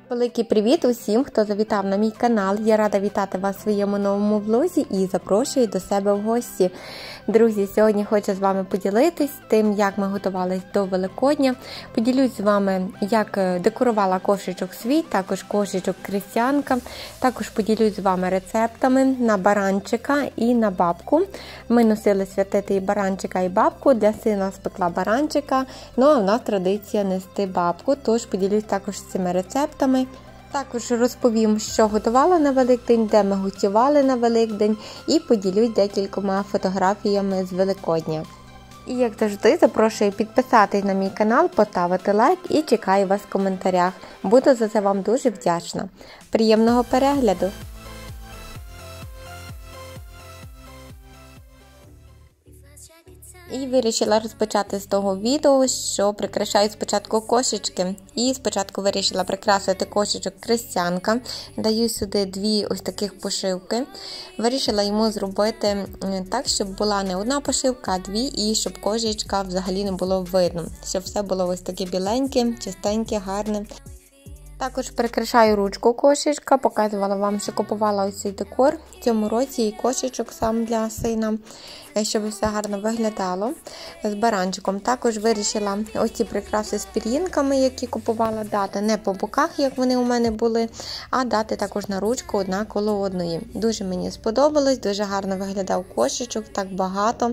Великий привіт усім, хто завітав на мій канал. Я рада вітати вас в своєму новому влозі і запрошую до себе в гості. Друзі, сьогодні хочу з вами поділитись тим, як ми готувались до Великодня. Поділюсь з вами, як декорувала кошечок свій, також кошечок Крістянка. Також поділюсь з вами рецептами на баранчика і на бабку. Ми носили святити і баранчика, і бабку. Для сина спекла баранчика, ну а в нас традиція нести бабку, тож поділюсь також з цими рецептами. Також розповім, що готувала на Великдень, де ми готували на Великдень, і поділюсь декількома фотографіями з Великодня. І як завжди, запрошую підписатись на мій канал, поставити лайк і чекаю вас в коментарях. Буду за це вам дуже вдячна. Приємного перегляду! І вирішила розпочати з того відео, що прикрашаю спочатку кошечки. І спочатку вирішила прикрасити кошечок Крістянка. Даю сюди дві ось таких пошивки. Вирішила йому зробити так, щоб була не одна пошивка, а дві, і щоб кошечка взагалі не було видно. Щоб все було ось таке біленьке, чистеньке, гарне. Також прикрашаю ручку кошечка, показувала вам, що купувала ось цей декор. В цьому році і кошечок сам для сина, щоб все гарно виглядало з баранчиком. Також вирішила ось ці прикраси з пір'їнками, які купувала, дати не по боках, як вони у мене були, а дати також на ручку одна коло одної. Дуже мені сподобалось, дуже гарно виглядав кошечок, так багато.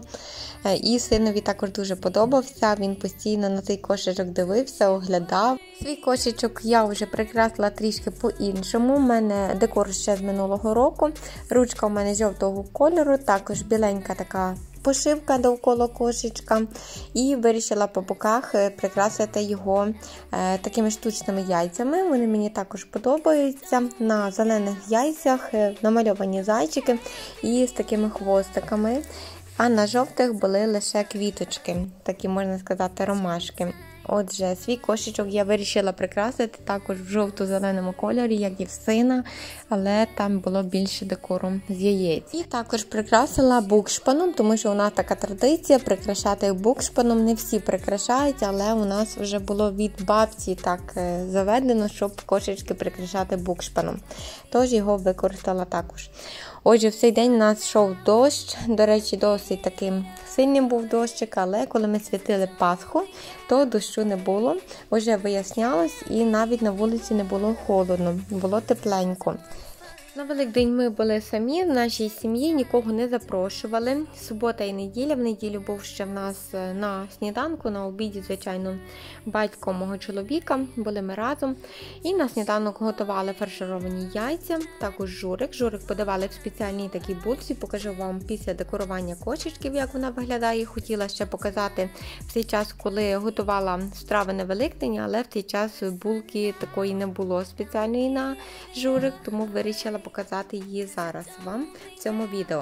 І синові також дуже подобався, він постійно на цей кошечок дивився, оглядав. Свій кошечок я вже прикрасила трішки по-іншому. У мене декор ще з минулого року. Ручка у мене жовтого кольору, також біленька така пошивка довкола кошечка. І вирішила по боках прикрасити його такими штучними яйцями. Вони мені також подобаються. На зелених яйцях намальовані зайчики і з такими хвостиками. А на жовтих були лише квіточки, такі, можна сказати, ромашки. Отже, свій кошечок я вирішила прикрасити також в жовто-зеленому кольорі, як і в сина, але там було більше декору з яєць. І також прикрасила букшпаном, тому що у нас така традиція прикрашати букшпаном. Не всі прикрашають, але у нас вже було від бабці так заведено, щоб кошечки прикрашати букшпаном. Тож його використала також. Отже, в цей день у нас йшов дощ, до речі, досить таким сильним був дощик, але коли ми святили Пасху, то дощу не було, вже вияснялось і навіть на вулиці не було холодно, було тепленько. На Великдень ми були самі, в нашій сім'ї нікого не запрошували. Субота і неділя, в неділю був ще в нас на сніданку, на обіді, звичайно, батько мого чоловіка, були ми разом. І на сніданок готували фаршировані яйця, також журик. Журик подавали в спеціальній такій булці, покажу вам після декорування кошечків, як вона виглядає. Хотіла ще показати в цей час, коли готувала страви на Великдень, але в цей час булки такої не було спеціальної на журик, тому вирішила показати її зараз вам в цьому відео.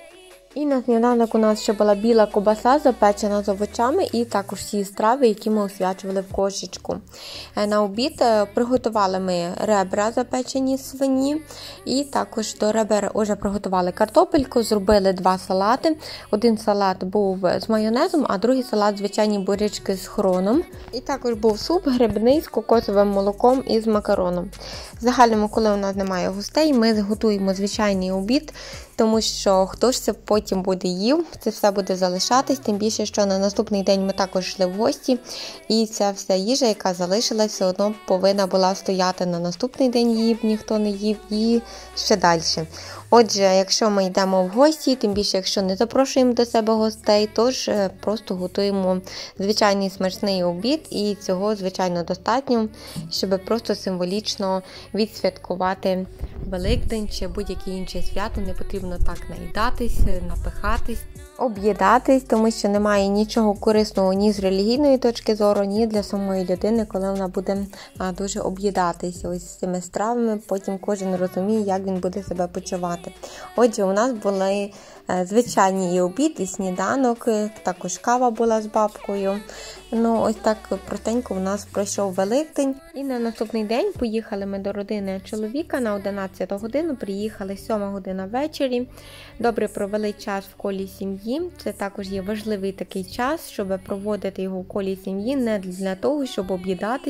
І на сніданок у нас ще була біла ковбаса, запечена з овочами, і також всі страви, які ми освячували в кошечку. На обід приготували ми ребра запечені свині, і також до ребер вже приготували картопельку, зробили два салати. Один салат був з майонезом, а другий салат звичайні бурячки з хроном. І також був суп грибний з кокосовим молоком і з макароном. В загальному, коли у нас немає гостей, ми готуємо звичайний обід, тому що хто ж це потім буде їв, це все буде залишатись, тим більше, що на наступний день ми також йшли в гості, і ця вся їжа, яка залишилась, все одно повинна була стояти на наступний день, її ніхто не їв, і ще далі. Отже, якщо ми йдемо в гості, тим більше, якщо не запрошуємо до себе гостей, тож просто готуємо звичайний смачний обід, і цього, звичайно, достатньо, щоб просто символічно відсвяткувати Великдень чи будь-яке інше свято. Не потрібно так наїдатись, напихатись, об'їдатись, тому що немає нічого корисного ні з релігійної точки зору, ні для самої людини, коли вона буде дуже об'їдатись ось цими стравами, потім кожен розуміє, як він буде себе почувати. Отже, у нас були звичайні і обід, і сніданок, також кава була з бабкою. Ну, ось так простенько у нас пройшов Великдень. І на наступний день поїхали ми до родини чоловіка на 11 годину, приїхали 7 година ввечері. Добре провели час в колі сім'ї. Це також є важливий такий час, щоб проводити його в колі сім'ї, не для того, щоб об'їдатись,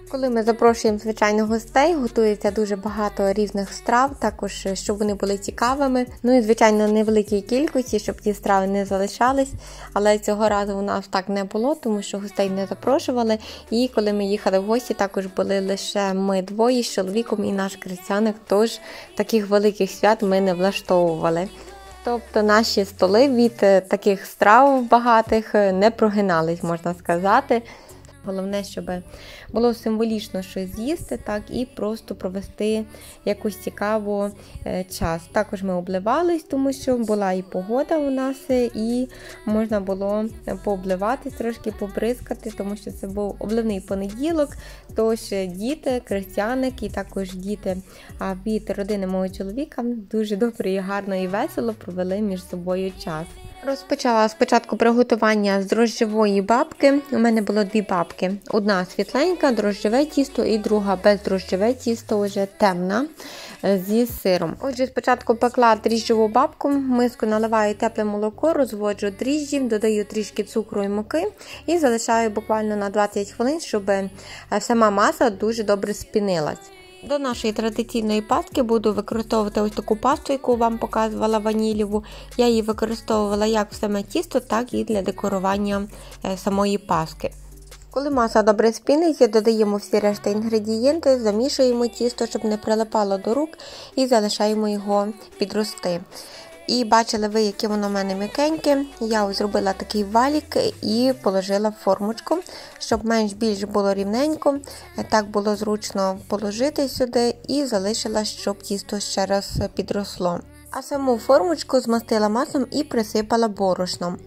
Коли ми запрошуємо, звичайно, гостей, готується дуже багато різних страв, також, щоб вони були цікавими. Ну і, звичайно, невеликій кількості, щоб ті страви не залишались. Але цього разу у нас так не було, тому що гостей не запрошували. І коли ми їхали в гості, також були лише ми двоє з чоловіком і наш крестяник, тож таких великих свят ми не влаштовували. Тобто наші столи від таких страв багатих не прогинались, можна сказати. Головне, щоб було символічно щось з'їсти, так, і просто провести якусь цікаву час. Також ми обливались, тому що була і погода у нас, і можна було пообливатись, трошки побризкати, тому що це був обливний понеділок. Тож діти, крестяник і також діти від родини мого чоловіка дуже добре і гарно і весело провели між собою час. Розпочала спочатку приготування з дрожжевої бабки. У мене було дві бабки. Одна світленька, дрожжеве тісто, і друга бездрожжеве тісто, вже темна, зі сиром. Отже, спочатку пекла дріжджову бабку, в миску наливаю тепле молоко, розводжу дріжджі, додаю трішки цукру і муки і залишаю буквально на 20 хвилин, щоб сама маса дуже добре спінилась. До нашої традиційної паски буду використовувати ось таку пасту, яку вам показувала, ваніліву. Я її використовувала як в саме тісто, так і для декорування самої паски. Коли маса добре спіниться, додаємо всі решта інгредієнти, замішуємо тісто, щоб не прилипало до рук, і залишаємо його підрости. І бачили ви, яке воно в мене м'якеньке. Я ось зробила такий валік і положила в формочку, щоб менш-більш було рівненько. Так було зручно положити сюди і залишила, щоб тісто ще раз підросло. А саму формочку змастила маслом і присипала борошном.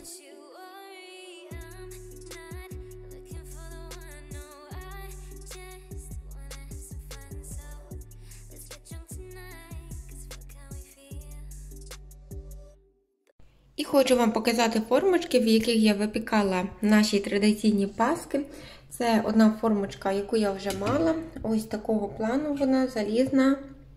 І хочу вам показати формочки, в яких я випікала наші традиційні паски. Це одна формочка, яку я вже мала. Ось такого плану вона, залізна.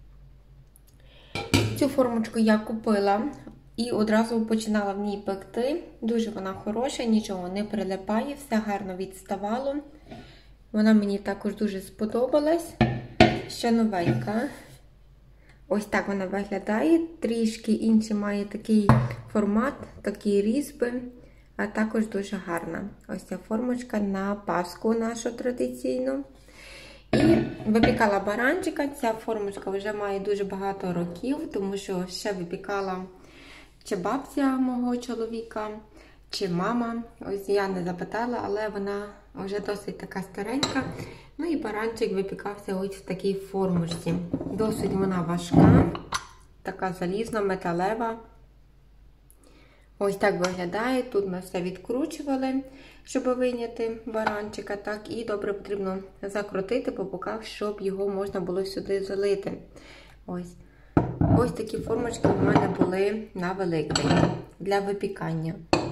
Цю формочку я купила і одразу починала в ній пекти. Дуже вона хороша, нічого не прилипає, все гарно відставало. Вона мені також дуже сподобалась. Ще новенька. Ось так вона виглядає, трішки інший має такий формат, такі різьби, а також дуже гарна. Ось ця формочка на паску нашу традиційну. І випікала баранчика, ця формочка вже має дуже багато років, тому що ще випікала чи бабця мого чоловіка, чи мама. Ось я не запитала, але вона вже досить така старенька. Ну і баранчик випікався ось в такій формочці. Досить вона важка, така залізна, металева. Ось так виглядає. Тут ми все відкручували, щоб вийняти баранчика. Так, і добре потрібно закрутити по боках, щоб його можна було сюди залити. Ось такі формочки у мене були на Великдень для випікання.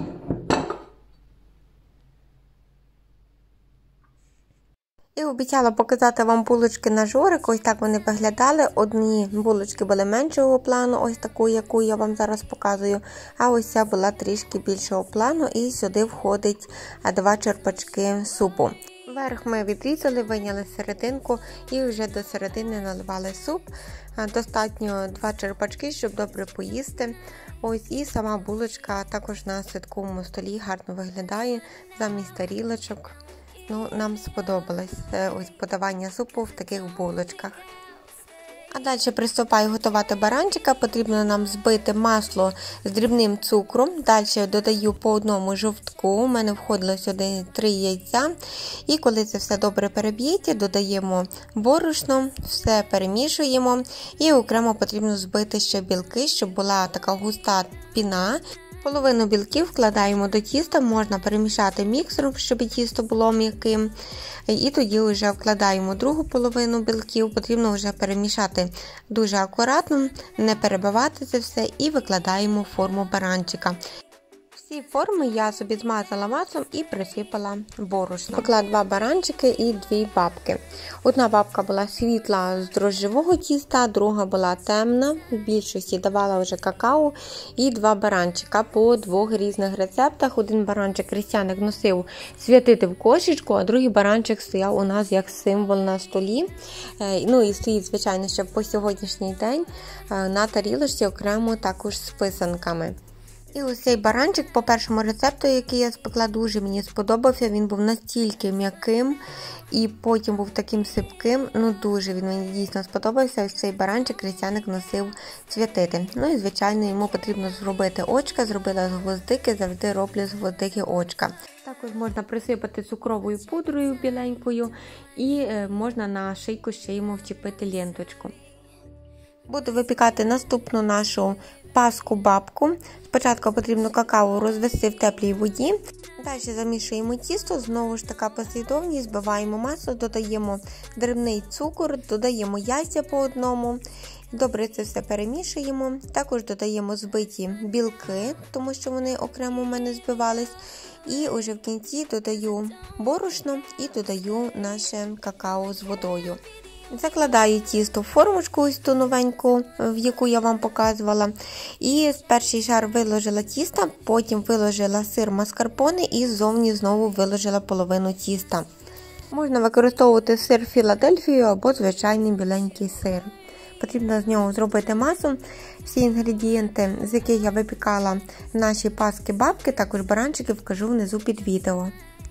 І обіцяла показати вам булочки на жорик, ось так вони виглядали. Одні булочки були меншого плану, ось таку, яку я вам зараз показую, а ось ця була трішки більшого плану, і сюди входить 2 черпачки супу. Верх ми відрізали, вийняли серединку і вже до середини наливали суп. Достатньо 2 черпачки, щоб добре поїсти. Ось і сама булочка також на святковому столі гарно виглядає, замість тарілочок. Ну, нам сподобалось ось подавання супу в таких булочках. А далі приступаю готувати баранчика. Потрібно нам збити масло з дрібним цукром. Далі додаю по одному жовтку. У мене входило сюди 3 яйця. І коли це все добре переб'ється, додаємо борошно, все перемішуємо. І окремо потрібно збити ще білки, щоб була така густа піна. Половину білків вкладаємо до тіста, можна перемішати міксером, щоб тісто було м'яким. І тоді вже вкладаємо другу половину білків, потрібно вже перемішати дуже акуратно, не перебивати це все і викладаємо в форму баранчика. Ці форми я собі змазала маслом і присипала борошном. Поклала 2 баранчики і 2 бабки. Одна бабка була світла з дрожжевого тіста, друга була темна. В більшості давала вже какао. І 2 баранчика по 2 різних рецептах. Один баранчик Крістяник носив святити в кошечку, а другий баранчик стояв у нас як символ на столі. Ну і стоїть, звичайно, ще по сьогоднішній день на тарілочці окремо також з писанками. І ось цей баранчик по першому рецепту, який я спекла, дуже мені сподобався. Він був настільки м'яким і потім був таким сипким. Ну дуже він мені дійсно сподобався. Ось цей баранчик Крістяник носив святити. Ну і звичайно йому потрібно зробити очка. Зробила з гвоздики, завжди роблю з гвоздики очка. Також можна присипати цукровою пудрою біленькою і можна на шийку ще йому вчепити ленточку. Буду випікати наступну нашу паску-бабку. Спочатку потрібно какао розвести в теплій воді. Далі замішуємо тісто, знову ж така послідовність, збиваємо масу, додаємо дрібний цукор, додаємо яйця по одному. Добре це все перемішуємо. Також додаємо збиті білки, тому що вони окремо у мене збивались. І вже в кінці додаю борошно і додаю наше какао з водою. Закладаю тісто в формочку ось ту новеньку, в яку я вам показувала. І з перший шар виложила тіста, потім виложила сир маскарпоне і ззовні знову виложила половину тіста. Можна використовувати сир Філадельфію або звичайний біленький сир. Потрібно з нього зробити масу. Всі інгредієнти, з яких я випікала наші паски-бабки, також баранчики, вкажу внизу під відео.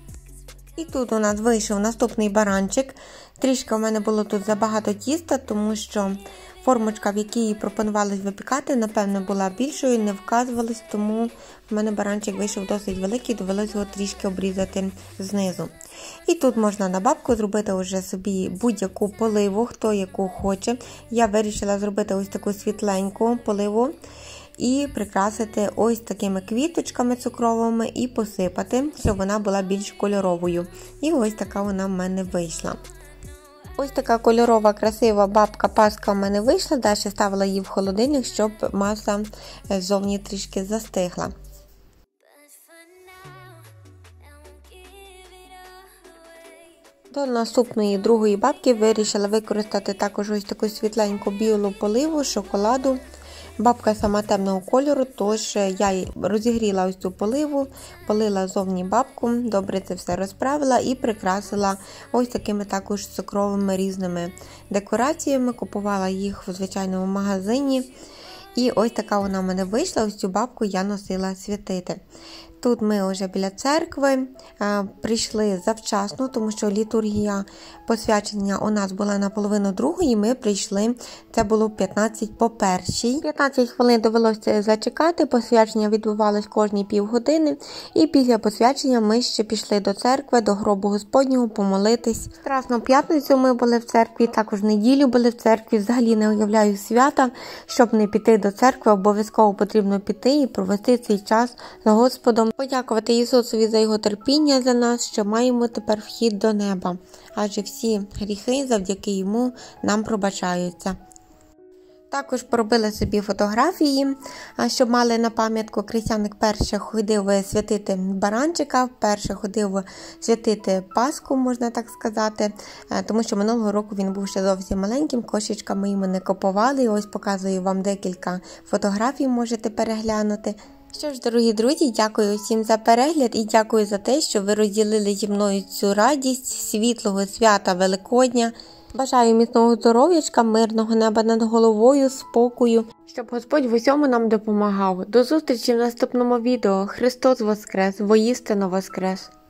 І тут у нас вийшов наступний баранчик. Трішки у мене було тут забагато тіста, тому що формочка, в якій пропонувалось випікати, напевно, була більшою, не вказувалась, тому в мене баранчик вийшов досить великий, довелося його трішки обрізати знизу. І тут можна на бабку зробити вже собі будь-яку поливу, хто яку хоче. Я вирішила зробити ось таку світленьку поливу і прикрасити ось такими квіточками цукровими і посипати, щоб вона була більш кольоровою. І ось така вона в мене вийшла. Ось така кольорова, красива бабка-паска в мене вийшла. Далі ставила її в холодильник, щоб маса ззовні трішки застигла. До наступної другої бабки вирішила використати також ось таку світленьку білу поливу шоколаду. Бабка сама темного кольору, тож я розігріла ось цю поливу, полила зовні бабку, добре це все розправила і прикрасила ось такими також цукровими різними декораціями. Купувала їх в звичайному магазині. І ось така вона в мене вийшла, ось цю бабку я носила святити. Тут ми вже біля церкви прийшли завчасно, тому що літургія посвячення у нас була на половину другої, ми прийшли, це було 15 по першій. 15 хвилин довелося зачекати, посвячення відбувалось кожні півгодини, і після посвячення ми ще пішли до церкви, до гробу Господнього помолитись. Страсну п'ятницю ми були в церкві, також в неділю були в церкві, взагалі не уявляю свята, щоб не піти до церкви, обов'язково потрібно піти і провести цей час з Господом. Подякувати Ісусові за Його терпіння за нас, що маємо тепер вхід до неба, адже всі гріхи завдяки Йому нам пробачаються. Також поробили собі фотографії, щоб мали на пам'ятку. Крістяник перше ходив святити баранчика, перше ходив святити Пасху, можна так сказати, тому що минулого року він був ще зовсім маленьким, кошечка ми йому не купували. Ось показую вам декілька фотографій, можете переглянути. Що ж, дорогі друзі, дякую всім за перегляд і дякую за те, що ви розділили зі мною цю радість світлого свята Великодня. Бажаю міцного здоров'ячка, мирного неба над головою, спокою, щоб Господь в усьому нам допомагав. До зустрічі в наступному відео. Христос Воскрес! Воістину Воскрес!